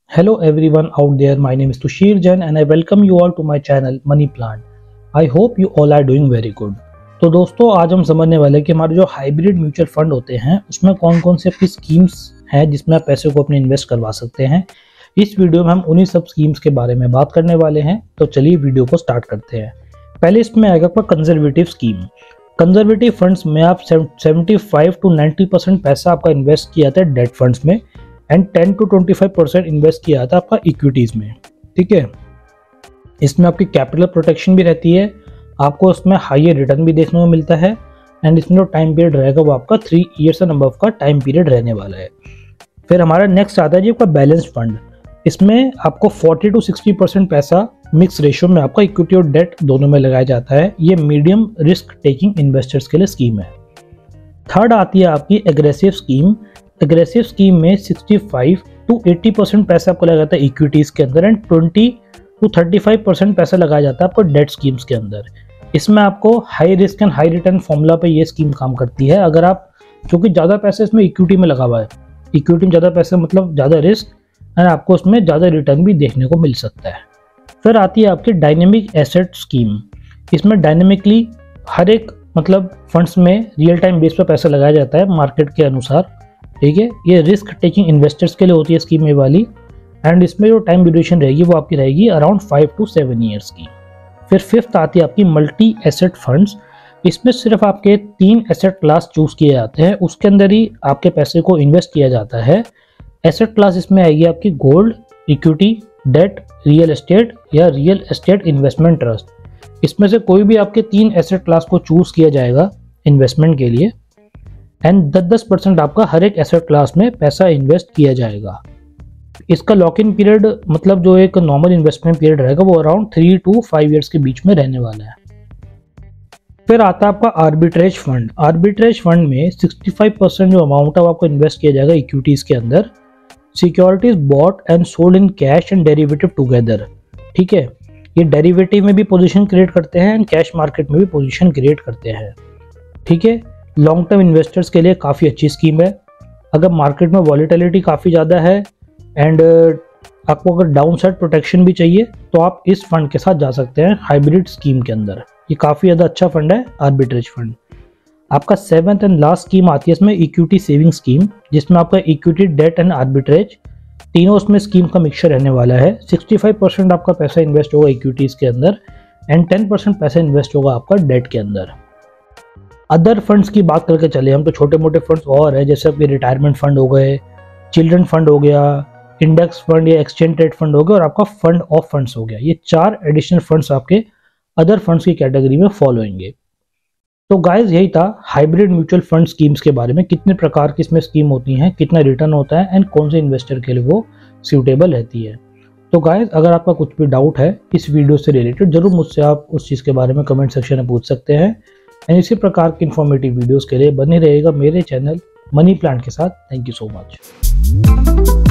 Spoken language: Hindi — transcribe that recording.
Hello everyone out there, my name is Tushir Jain and I welcome you all to my channel Money Plant. I hope you all are doing very good. तो दोस्तों आज हम समझने वाले हैं कि हमारे जो हाइब्रिड म्यूचुअल फंड होते हैं उसमें कौन कौन से आपकी स्कीम्स हैं जिसमें आप पैसे को अपने इन्वेस्ट करवा सकते हैं। इस वीडियो में हम उन्हीं सब स्कीम्स के बारे में बात करने वाले हैं, तो चलिए वीडियो को स्टार्ट करते हैं। पहले इसमें आएगा आपका कंजर्वेटिव स्कीम। कंजर्वेटिव फंड्स में आप 75 to 90% पैसा आपका इन्वेस्ट किया जाता है डेट फंड्स में एंड 10 to 25% इन्वेस्ट किया जाता है आपका इक्विटीज़ में। ठीक है, इसमें आपकी कैपिटल प्रोटेक्शन भी रहती है, आपको इसमें हाईयर रिटर्न भी देखने को मिलता है एंड इसमें जो टाइम पीरियड रहेगा वो आपका 3 years एंड अबव का टाइम पीरियड रहने वाला है। फिर हमारा नेक्स्ट आता है जी आपका बैलेंस फंड। इसमें आपको 40 to 60% पैसा मिक्स रेशियो में आपका इक्विटी और डेट दोनों में लगाया जाता है। ये मीडियम रिस्क टेकिंग इन्वेस्टर्स के लिए स्कीम है। थर्ड आती है आपकी एग्रेसिव स्कीम। एग्रेसिव स्कीम में 65 to 80% पैसा आपको लगाया जाता है इक्विटीज़ के अंदर एंड 20 to 35% पैसा लगाया जाता है आपको डेट स्कीम्स के अंदर। इसमें आपको high risk and high return formula पे ये स्कीम काम करती है। अगर आप, क्योंकि ज़्यादा पैसा इसमें इक्विटी में लगा हुआ है, इक्विटी में ज़्यादा पैसा मतलब ज़्यादा रिस्क एंड आपको उसमें ज़्यादा रिटर्न भी देखने को मिल सकता है। फिर आती है आपकी डायनेमिक एसेट स्कीम। इसमें डायनेमिकली हर एक मतलब फंड्स में रियल टाइम बेस पर पैसा लगाया जाता है मार्केट के अनुसार। ठीक है, ये रिस्क टेकिंग इन्वेस्टर्स के लिए होती है स्कीम ये वाली एंड इसमें जो टाइम ड्यूरेशन रहेगी वो आपकी रहेगी अराउंड 5 to 7 years की। फिर फिफ्थ आती है आपकी मल्टी एसेट फंड्स। इसमें सिर्फ आपके 3 एसेट क्लास चूज किए जाते हैं, उसके अंदर ही आपके पैसे को इन्वेस्ट किया जाता है। एसेट क्लास इसमें आएगी आपकी gold, equity, debt, real estate या रियल एस्टेट इन्वेस्टमेंट ट्रस्ट। इसमें से कोई भी आपके 3 एसेट क्लास को चूज किया जाएगा इन्वेस्टमेंट के लिए एंड 10% आपका हर एक एसेट क्लास में पैसा इन्वेस्ट किया जाएगा। इसका लॉक इन पीरियड मतलब जो एक नॉर्मल इन्वेस्टमेंट पीरियड रहेगा वो अराउंड 3 to 5 years के बीच में रहने वाला है। फिर आता है आपका आर्बिट्रेज फंड। आर्बिट्रेज फंड में 65% जो अमाउंट है वो आपको इन्वेस्ट किया जाएगा इक्विटीज के अंदर। Securities bought and sold in cash and derivative together. ठीक है, ये डेरिवेटिव में भी पोजीशन क्रिएट करते हैं एंड कैश मार्केट में भी पोजीशन क्रिएट करते हैं। ठीक है, लॉन्ग टर्म इन्वेस्टर्स के लिए काफ़ी अच्छी स्कीम है। अगर मार्केट में वॉलीटिलिटी काफ़ी ज़्यादा है एंड आपको अगर डाउन साइड प्रोटेक्शन भी चाहिए तो आप इस फंड के साथ जा सकते हैं हाइब्रिड स्कीम के अंदर। ये काफ़ी ज़्यादा अच्छा फंड है आर्बिट्रेज फंड। आपका 7th एंड लास्ट स्कीम आती है इसमें इक्विटी सेविंग स्कीम, जिसमें आपका इक्विटी, डेट एंड आर्बिट्रेज तीनों उसमें स्कीम का मिक्सचर रहने वाला है। 65% आपका पैसा इन्वेस्ट होगा इक्विटीज़ के अंदर एंड 10% पैसा इन्वेस्ट होगा आपका डेट के अंदर। अदर फंड्स की बात करके चले हम तो छोटे मोटे फंड्स और है, जैसे आपके रिटायरमेंट फंड हो गए, चिल्ड्रन फंड हो गया, इंडेक्स फंड या एक्सचेंज ट्रेड फंड हो गया और आपका फंड ऑफ फंड्स हो गया। ये 4 एडिशनल फंड्स आपके अदर फंड्स की कैटेगरी में फॉलो होंगे। तो गाइज यही था हाइब्रिड म्यूचुअल फंड स्कीम्स के बारे में, कितने प्रकार की इसमें स्कीम होती हैं, कितना रिटर्न होता है एंड कौन से इन्वेस्टर के लिए वो सूटेबल रहती है। तो गाइज अगर आपका कुछ भी डाउट है इस वीडियो से रिलेटेड, जरूर मुझसे आप उस चीज़ के बारे में कमेंट सेक्शन में पूछ सकते हैं एंड इसी प्रकार की इन्फॉर्मेटिव वीडियोस के लिए बने रहेगा मेरे चैनल मनी प्लांट के साथ। Thank you so much.